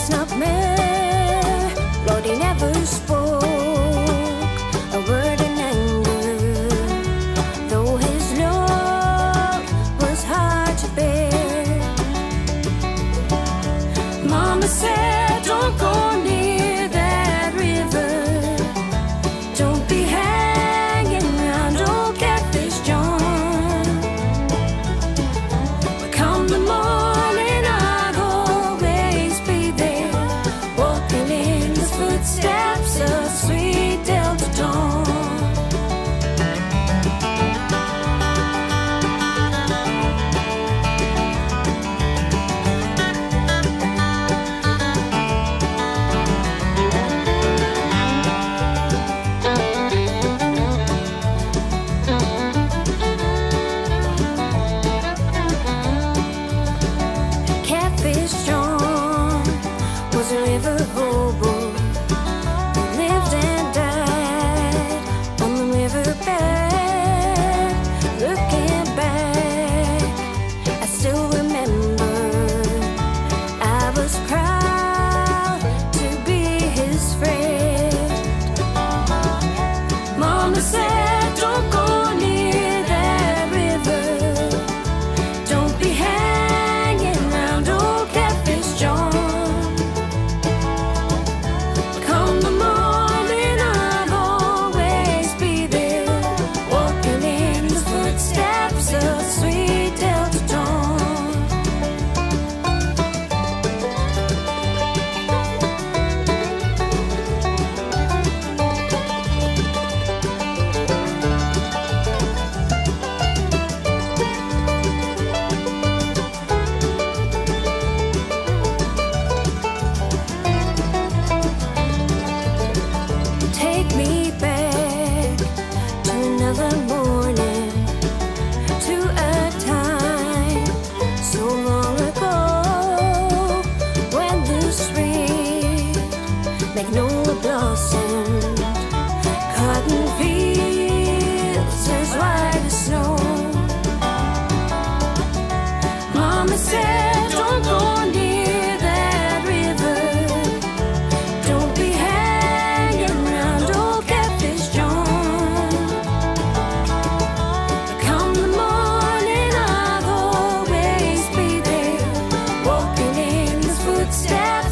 nightmare. Lord, he never spoke a word in anger, though his love was hard to bear. Mama said, don't go near that river. Don't be hanging around old Catfish John. But come the morning, I'll always be there, walking in the footsteps of sweet Delta Dawn. Catfish John was a river hobo who lived and died on the riverbed. Looking back, I still remember I was proud to be his friend. Mama said, don't go near that river. Don't be hanging around old Catfish John. Come the morning, I'll always be there, walking in the footsteps of sweet Delta Dawn. Take me back to another morning, to a time so long ago, when the sweet magnolia blossomed, cotton fields as white as snow. Mama said, don't go near that river. Don't be hanging around old Catfish John. Come the morning, I'll always be there, walking in his footsteps